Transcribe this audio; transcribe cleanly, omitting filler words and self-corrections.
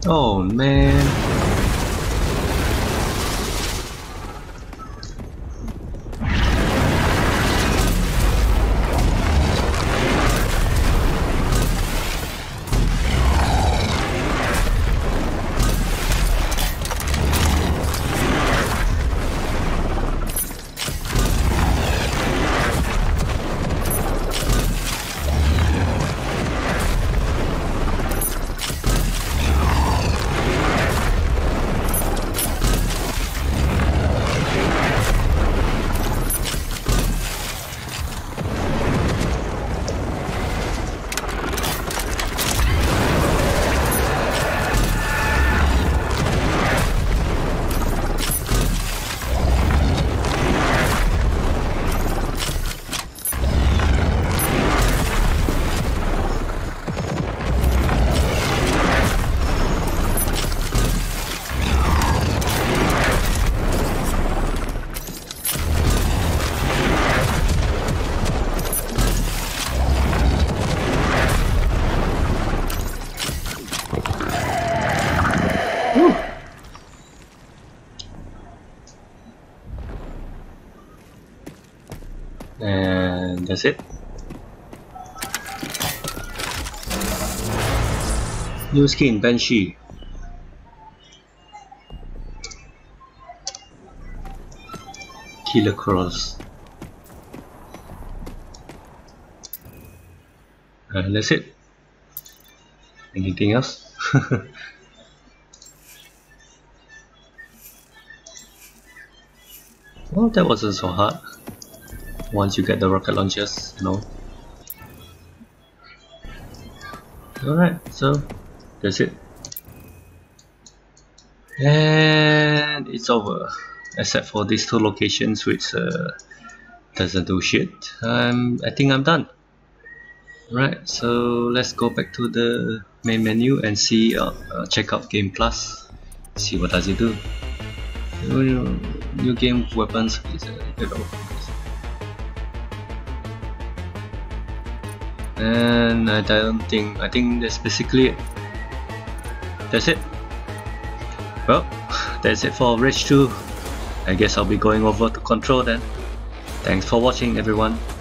Oh man. And that's it. New skin, Banshee. Killer Cross. And that's it. Anything else? Well, that wasn't so hard. Once you get the rocket launchers, you know. Alright, so that's it. And it's over. Except for these two locations which doesn't do shit. I think I'm done. Right, so let's go back to the main menu and see, check out Game Plus. See what does it do. New game weapons is and I think that's basically it. That's it. Well, that's it for Rage 2. I guess I'll be going over to Control then. Thanks for watching, everyone.